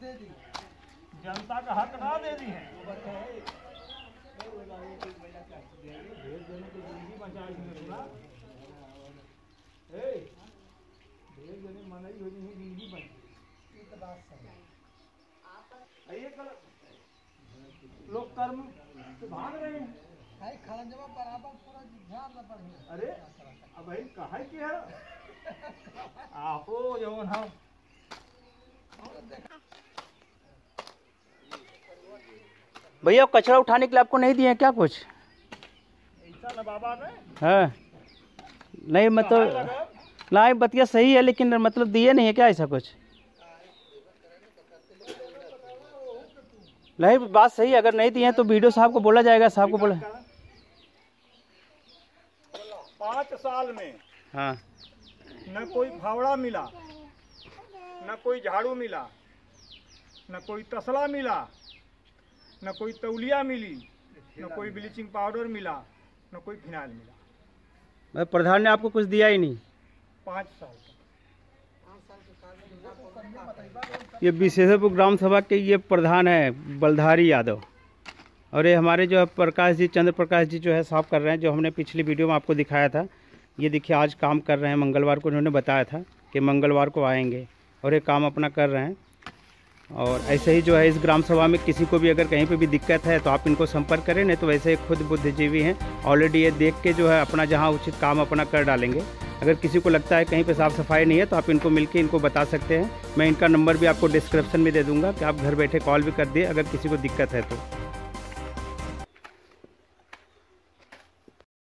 जनता का हक ना दे दी है। लोग कर्म से भाग रहे हैं। अरे अब भाई कहा कि है आपो जो हम भैया कचरा उठाने के लिए आपको नहीं दिए हैं क्या कुछ? ऐसा ना बाबा ने हाँ नहीं मतलब नहीं बतिया सही है लेकिन मतलब दिए नहीं है क्या ऐसा कुछ? नहीं बात सही है, अगर नहीं दिए हैं तो वीडियो साहब को बोला जाएगा, साहब को बोला। 5 साल में हाँ न कोई फावड़ा मिला, न कोई झाड़ू मिला, न कोई तसला मिला, न कोई तौलिया मिली, न कोई ब्लीचिंग पाउडर मिला, न कोई फिनाइल मिला। प्रधान ने आपको कुछ दिया ही नहीं 5 साल। ये विशेषपुर ग्राम सभा के ये प्रधान है बलधारी यादव, और ये हमारे जो है प्रकाश जी, चंद्र प्रकाश जी जो है साफ कर रहे हैं, जो हमने पिछली वीडियो में आपको दिखाया था। ये देखिए आज काम कर रहे हैं, मंगलवार को उन्होंने बताया था कि मंगलवार को आएंगे और ये काम अपना कर रहे हैं। और ऐसे ही जो है इस ग्राम सभा में किसी को भी अगर कहीं पे भी दिक्कत है तो आप इनको संपर्क करें, नहीं तो वैसे खुद बुद्धिजीवी हैं, ऑलरेडी ये देख के जो है अपना जहाँ उचित काम अपना कर डालेंगे। अगर किसी को लगता है कहीं पे साफ़ सफाई नहीं है तो आप इनको मिलके इनको बता सकते हैं। मैं इनका नंबर भी आपको डिस्क्रिप्शन में दे दूँगा कि आप घर बैठे कॉल भी कर दिए अगर किसी को दिक्कत है तो।